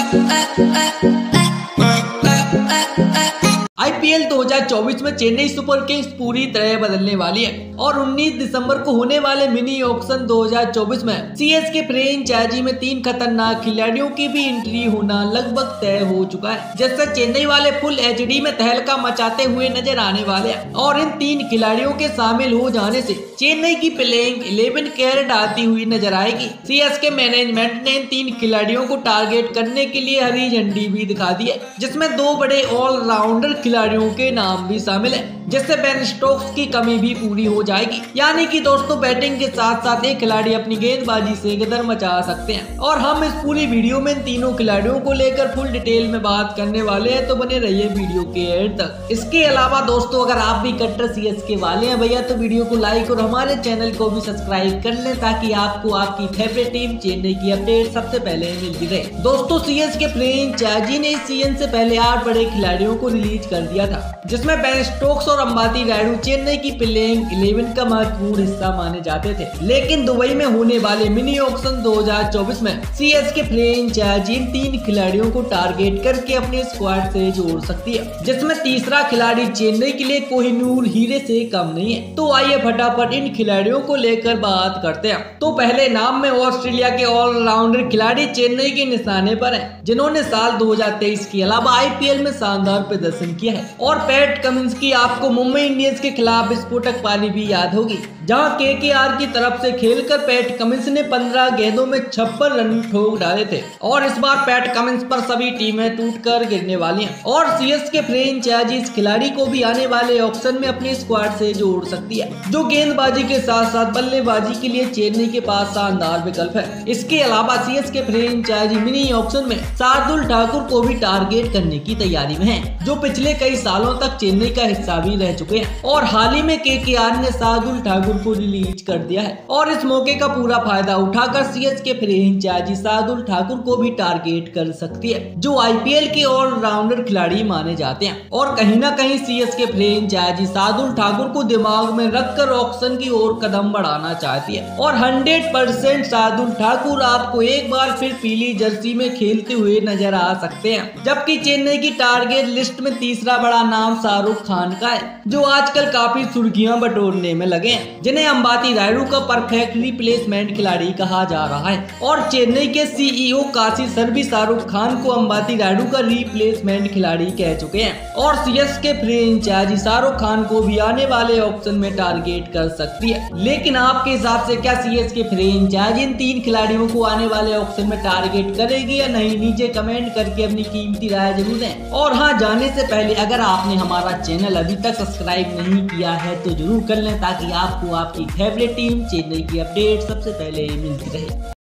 IPL 2024 में Chennai super Kings पूरी तरह बदलने वाली है और 19 दिसंबर को होने वाले मिनी ऑक्शन 2024 में CSK फ्रेंचाइजी में 3 खतरनाक खिलाड़ियों की भी एंट्री होना लगभग तय हो चुका है, जिससे चेन्नई वाले फुल HD में तहलका मचाते हुए नजर आने वाले हैं। और इन 3 खिलाड़ियों के शामिल हो जाने से चेन्नई की प्लेइंग 11 कैरेट आती हुई नजर आएगी। CSK मैनेजमेंट ने इन 3 खिलाड़ियों को टारगेट करने के लिए हरी झंडी भी दिखा दी है, जिसमें 2 बड़े ऑलराउंडर खिलाड़ियों के नाम भी शामिल है, जिससे बेन स्टोक्स की कमी भी पूरी हो जाएगी। यानी कि दोस्तों बैटिंग के साथ साथ एक खिलाड़ी अपनी गेंदबाजी से गदर मचा सकते हैं। और हम इस पूरी वीडियो में इन तीनों खिलाड़ियों को लेकर फुल डिटेल में बात करने वाले हैं, तो बने रहिए वीडियो के एंड तक। इसके अलावा दोस्तों अगर आप भी कट्टर CSK वाले हैं भैया, तो वीडियो को लाइक और हमारे चैनल को भी सब्सक्राइब कर लें, ताकि आपको आपकी फेवरेट टीम चेन्नई की अपडेट सबसे पहले मिलती रहे। दोस्तों CSK फ्रेंचाइजी ने इस सीजन से पहले 8 बड़े खिलाड़ियों को रिलीज कर दिया था, जिसमें बेन स्टोक्स और अंबाती रायडू चेन्नई की प्लेइंग 11 का महत्वपूर्ण हिस्सा माने जाते थे। लेकिन दुबई में होने वाले मिनी ऑक्शन 2024 में CSK फ्रेंचाइजी इन 3 खिलाड़ियों को टारगेट करके अपने स्क्वाड से जोड़ सकती है, जिसमें तीसरा खिलाड़ी चेन्नई के लिए कोहिनूर हीरे से कम नहीं है। तो आइए फटाफट इन खिलाड़ियों को लेकर बात करते हैं। तो पहले नाम में ऑस्ट्रेलिया के ऑलराउंडर खिलाड़ी चेन्नई के निशाने पर हैं, जिन्होंने साल 2023 के अलावा IPL में शानदार प्रदर्शन किया है। और पैट कमिंस की आपको मुंबई इंडियंस के खिलाफ विस्फोटक पारी भी याद होगी, जहां KKR की तरफ से खेलकर पैट कमिंस ने 15 गेंदों में 56 रन ठोक डाले थे। और इस बार पैट कमिंस पर सभी टीमें टूटकर गिरने वाली हैं। और CSK फ्रेंचाइजी इस खिलाड़ी को भी आने वाले ऑक्शन में अपने स्क्वाड से जोड़ सकती है, जो गेंदबाजी के साथ साथ बल्लेबाजी के लिए चेन्नई के पास शानदार विकल्प है। इसके अलावा CSK फ्रेंचाइजी मिनी ऑक्शन में शार्दुल ठाकुर को भी टारगेट करने की तैयारी में है, जो पिछले कई सालों तक चेन्नई का हिस्सा भी रह चुके हैं। और हाल ही में KKR ने शार्दुल ठाकुर को रिलीज कर दिया है। और इस मौके का पूरा फायदा उठाकर CSK फ्रेंचाइजी शार्दुल ठाकुर को भी टारगेट कर सकती है, जो IPL के ऑलराउंडर खिलाड़ी माने जाते हैं। और कहीं ना कहीं CSK फ्रेंचाइजी शार्दुल ठाकुर को दिमाग में रखकर ऑक्शन की ओर कदम बढ़ाना चाहती है। और 100% शार्दुल ठाकुर आपको एक बार फिर पीली जर्सी में खेलते हुए नजर आ सकते हैं। जबकि चेन्नई की टारगेट लिस्ट में तीसरा बड़ा नाम शाहरुख खान का है, जो आजकल काफी सुर्खियां बटोरने में लगे हैं, जिन्हें अंबाती रायडू का परफेक्ट रिप्लेसमेंट खिलाड़ी कहा जा रहा है। और चेन्नई के CEO काशी सर भी शाहरुख खान को अंबाती रायडू का रिप्लेसमेंट खिलाड़ी कह चुके हैं। और CSK फ्रेंचाइजी शाहरुख खान को भी आने वाले ऑक्शन में टारगेट कर सकती है। लेकिन आपके हिसाब से क्या CSK फ्रेंचाइजी इन 3 खिलाड़ियों को आने वाले ऑक्शन में टारगेट करेगी या नहीं? नीचे कमेंट करके अपनी कीमती राय जरूर दें। और हाँ, जाने से पहले अगर आपने हमारा चैनल अभी तक सब्सक्राइब नहीं किया है तो जरूर कर लें, ताकि आपको आपकी फेवरेट टीम चेन्नई की अपडेट सबसे पहले मिलती रहे।